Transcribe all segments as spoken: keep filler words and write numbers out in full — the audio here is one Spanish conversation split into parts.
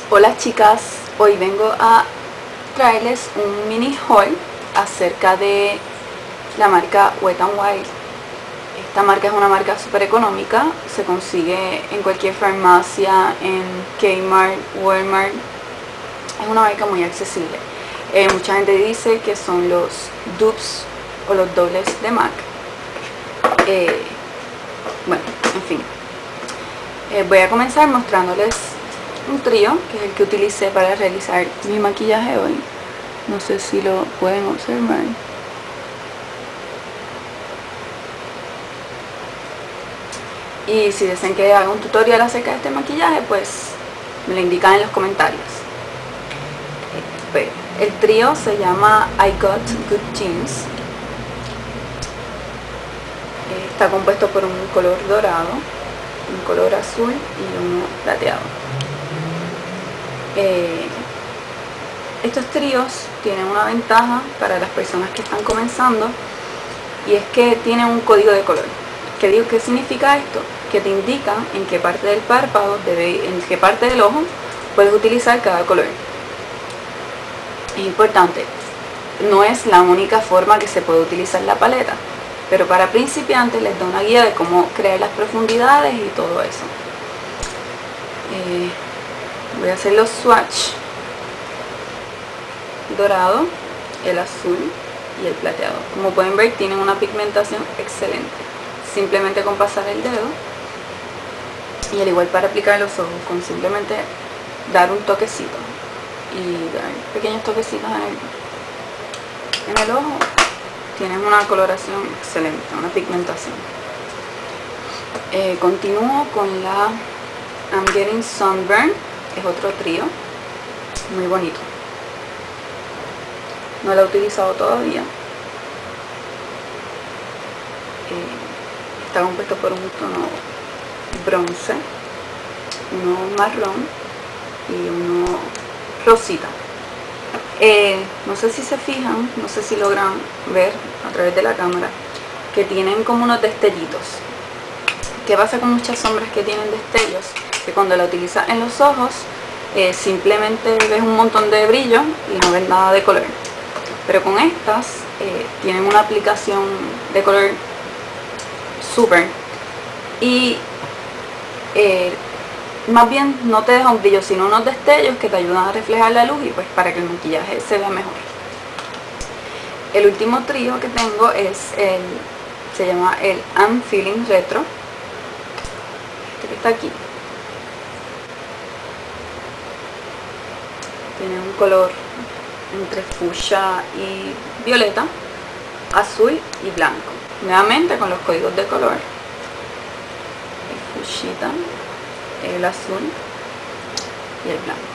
Hola chicas, hoy vengo a traerles un mini haul acerca de la marca Wet n Wild. Esta marca es una marca súper económica, se consigue en cualquier farmacia, en Kmart, Walmart. Es una marca muy accesible. Eh, mucha gente dice que son los dupes o los dobles de MAC. Eh, bueno, en fin. Eh, voy a comenzar mostrándoles un trío, que es el que utilicé para realizar mi maquillaje hoy. No sé si lo pueden observar. Y si desean que haga un tutorial acerca de este maquillaje, pues me lo indican en los comentarios. El trío se llama I Got Good Genes. Está compuesto por un color dorado, un color azul y uno plateado. Eh, estos tríos tienen una ventaja para las personas que están comenzando, y es que tienen un código de color. ¿Qué digo? ¿Qué significa esto? Que te indican en qué parte del párpado, debe, en qué parte del ojo puedes utilizar cada color. Es importante, no es la única forma que se puede utilizar la paleta, pero para principiantes les da una guía de cómo crear las profundidades y todo eso. Eh, voy a hacer los swatch: dorado, el azul y el plateado. Como pueden ver, tienen una pigmentación excelente. Simplemente con pasar el dedo, y al igual para aplicar los ojos, con simplemente dar un toquecito y dar pequeños toquecitos en el, en el ojo, tienen una coloración excelente, una pigmentación. Eh, continúo con la I'm Getting Sunburn, es otro trío muy bonito. No la he utilizado todavía. Eh, está compuesto por un tono bronce, uno marrón y uno rosita. Eh, no sé si se fijan, no sé si logran ver a través de la cámara, que tienen como unos destellitos. ¿Qué pasa con muchas sombras que tienen destellos? Que cuando la utilizas en los ojos, eh, simplemente ves un montón de brillo y no ves nada de color. Pero con estas eh, tienen una aplicación de color súper, y eh, más bien no te deja un brillo, sino unos destellos que te ayudan a reflejar la luz, y pues para que el maquillaje se vea mejor. El último trío que tengo es el, se llama el I'm Feeling Retro, este que está aquí. Tiene un color entre fucsia y violeta, azul y blanco. Nuevamente con los códigos de color: el fuchsita, el azul y el blanco.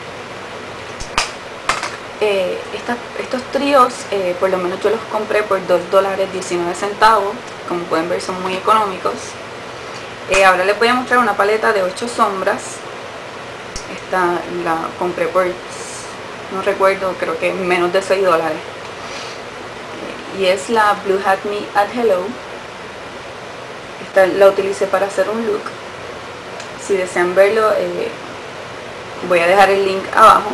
Eh, esta, estos tríos, eh, por lo menos yo los compré por dos dólares diecinueve centavos. Como pueden ver, son muy económicos. Eh, ahora les voy a mostrar una paleta de ocho sombras. Esta la compré por, no recuerdo, creo que menos de seis dólares. Y es la Blue Hat Me at Hello. Esta la utilicé para hacer un look. Si desean verlo, eh, voy a dejar el link abajo.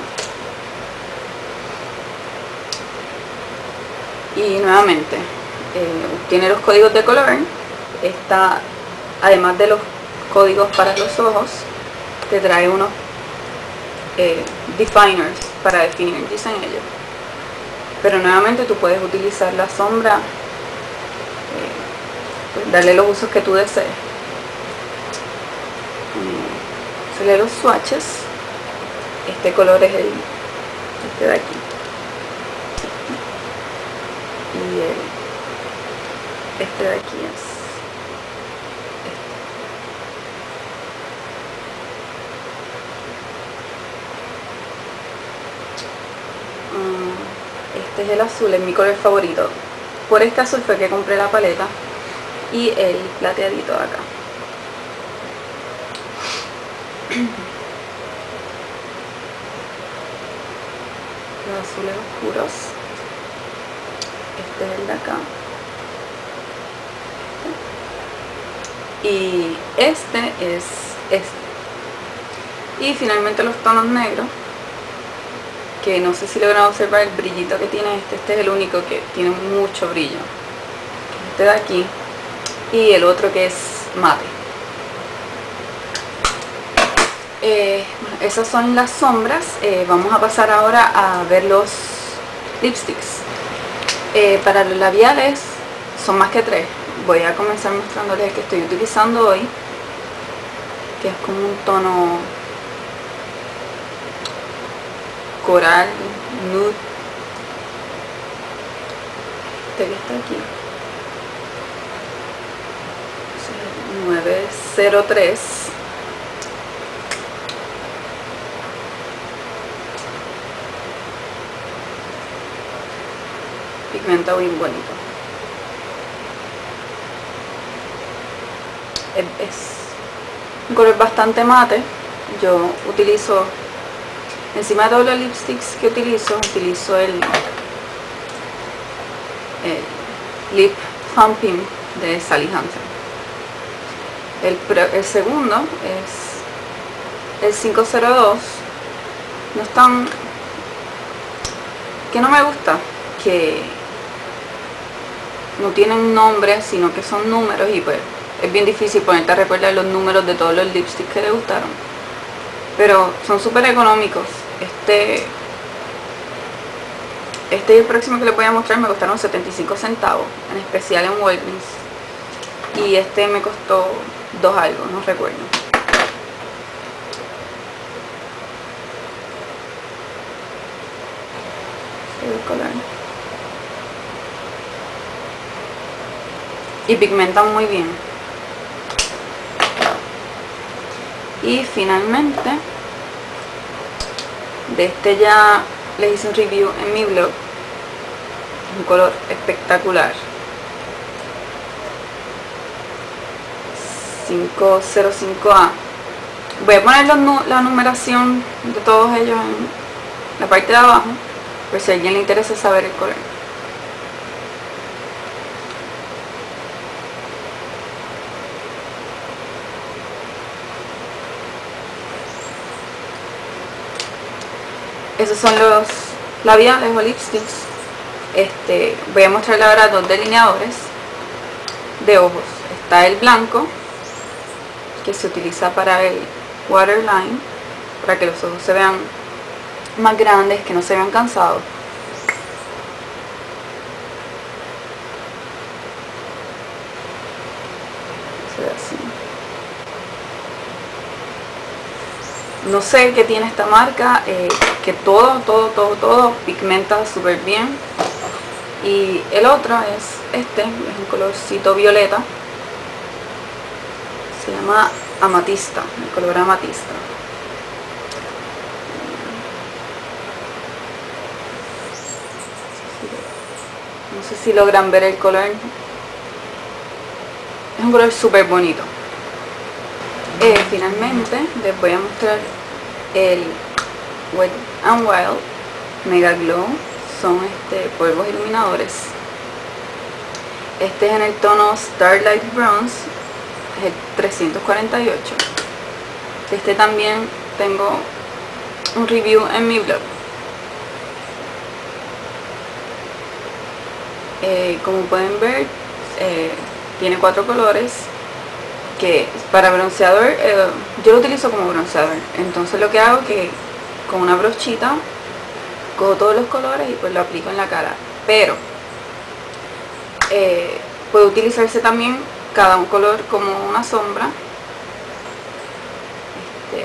Y nuevamente, eh, tiene los códigos de color. Esta, además de los códigos para los ojos, te trae unos eh, definers para definir, dicen ellos. Pero nuevamente tú puedes utilizar la sombra, eh, pues darle los usos que tú desees. Eh, hacerle los swatches. Este color es el, este de aquí. Y el, este de aquí es este. Um, Este es el azul, es mi color favorito. Por este azul fue que compré la paleta, y el plateadito de acá. Los azules oscuros. Este es el de acá. Este. Y este es este. Y finalmente los tonos negros, que no sé si logran observar el brillito que tiene este. Este es el único que tiene mucho brillo. Este de aquí. Y el otro que es mate. Eh, bueno, esas son las sombras. Eh, vamos a pasar ahora a ver los lipsticks. Eh, para los labiales son más que tres. Voy a comenzar mostrándoles el que estoy utilizando hoy, que es como un tono coral, nude. Este que está aquí, nueve cero tres. Pigmenta bien bonito. Es, es un color bastante mate. Yo utilizo, encima de todos los lipsticks que utilizo, utilizo el, el Lip Thumping de Sally Hansen. El, el segundo es el cinco cero dos. No es tan, que no me gusta, que no tienen nombre, sino que son números, y pues es bien difícil ponerte a recordar los números de todos los lipsticks que le gustaron. Pero son súper económicos. Este, este y el próximo que les voy a mostrar me costaron setenta y cinco centavos, en especial en Walgreens. Y este me costó dos algo, no recuerdo. El color. Y pigmentan muy bien. Y finalmente, de este ya les hice un review en mi blog. Un color espectacular. cinco cero cinco A. Voy a poner los, la numeración de todos ellos en la parte de abajo, por si a alguien le interesa saber el color. Esos son los labiales o lipsticks. Este, voy a mostrarle ahora dos delineadores de ojos. Está el blanco, que se utiliza para el waterline, para que los ojos se vean más grandes, que no se vean cansados. Se ve así. No sé qué tiene esta marca, eh, que todo, todo, todo, todo pigmenta súper bien. Y el otro es este, es un colorcito violeta. Se llama amatista, el color amatista. No sé si logran ver el color. Es un color súper bonito. Eh, finalmente les voy a mostrar el Wet n Wild Mega Glow. Son este, polvos iluminadores. Este es en el tono Starlight Bronze, es el trescientos cuarenta y ocho. Este también tengo un review en mi blog. Eh, como pueden ver, eh, tiene cuatro colores. Que para bronceador, eh, yo lo utilizo como bronceador. Entonces lo que hago es que con una brochita cojo todos los colores y pues lo aplico en la cara. Pero eh, puede utilizarse también cada un color como una sombra. Este,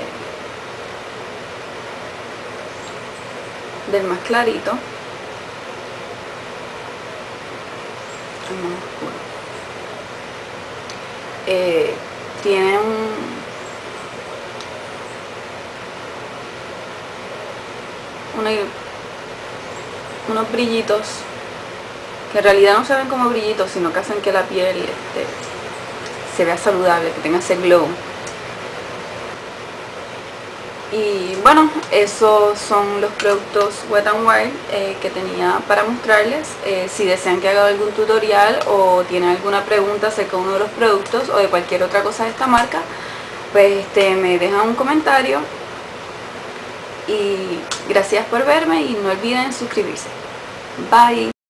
del más clarito al más oscuro. Eh, tiene un, una, unos brillitos que en realidad no se ven como brillitos, sino que hacen que la piel este, se vea saludable, que tenga ese glow. Y bueno, esos son los productos Wet n Wild eh, que tenía para mostrarles. Eh, si desean que haga algún tutorial o tienen alguna pregunta acerca de uno de los productos o de cualquier otra cosa de esta marca, pues este, me dejan un comentario y gracias por verme y no olviden suscribirse. Bye.